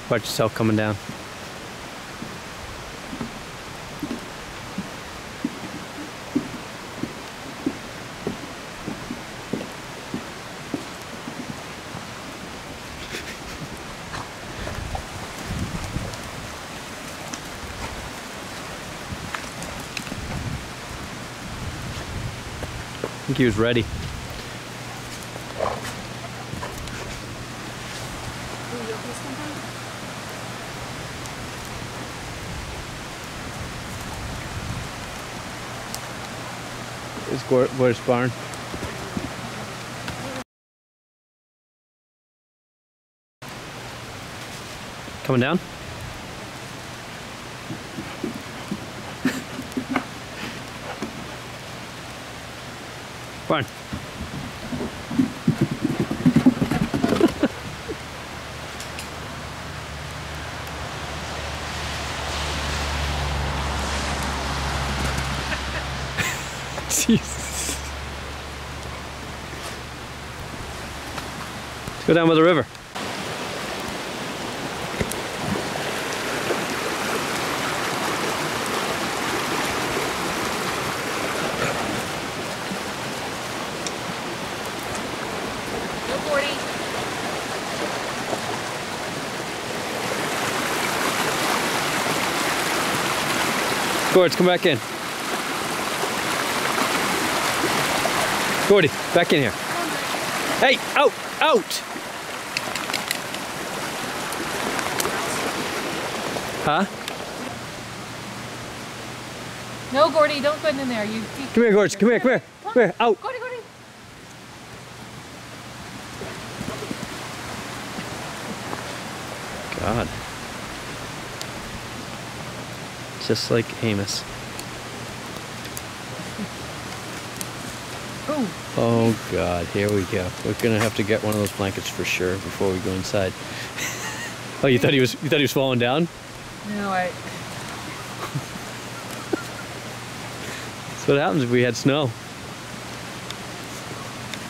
Watch yourself coming down. I think he was ready. Where's barn? Coming down? Barn. Jesus. Let's go down by the river. Go 40. Gorge, come back in. Gordy, back in here. Hey, out, out! Huh? No, Gordy, don't go in there. Come here, Gorge, come here, come here. Come here, out. Gordy, Gordy. God. Just like Amos. Ooh. Oh God, here we go. We're gonna have to get one of those blankets for sure before we go inside. Oh, you thought he was falling down? No, I. That's what happens if we had snow.